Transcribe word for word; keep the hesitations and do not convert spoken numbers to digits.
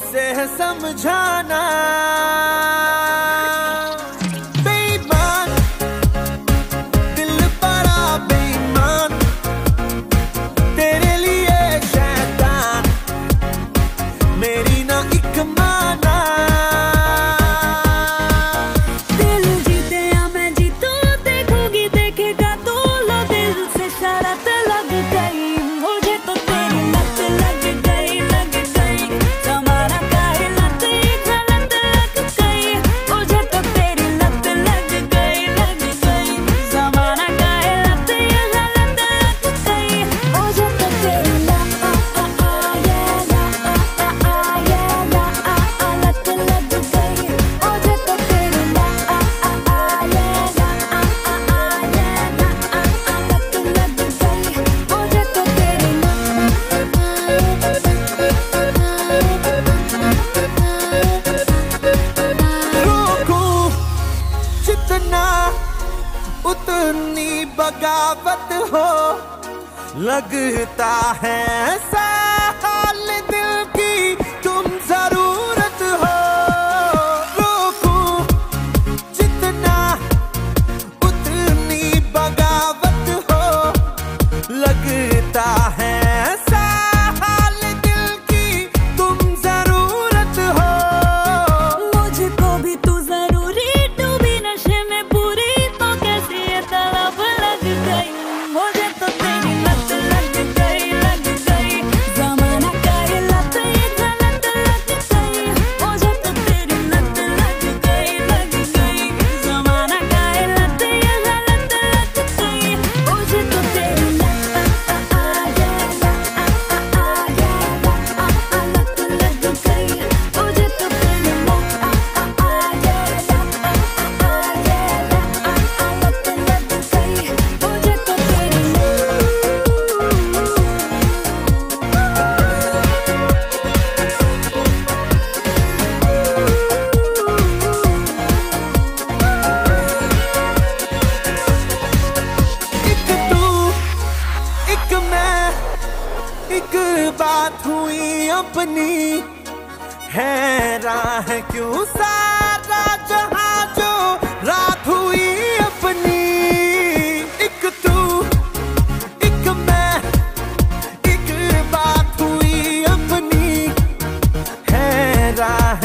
से समझाना। उतनी बगावत हो लगता है साल दिल की तुम जरूरत हो। रोकूं जितना उतनी बगावत हो लगता है साल दिल की तुम जरूरत हो। मुझको भी तू जरूरी डूबी नशे में पूरी तो कैसी ये तलब लग गई। मुझे तो तेरी लत लग गई लग गई ज़माना का ये लत ये गलत लग गई। मुझे तो तेरी लत लग गई लग गई ज़माना का ये लत ये गलत लग गई। मुझे तो तेरी लत आ गया आ गया लत लग गई। मुझे तो तेरी लत आ गया आ गया लत लग गई। मुझे तो तेरी एक तू एक मैं एक बात हुई अपनी हैरान है क्यों सारा जहां जो रात हुई अपनी। एक तू एक मैं एक बात हुई अपनी हैरान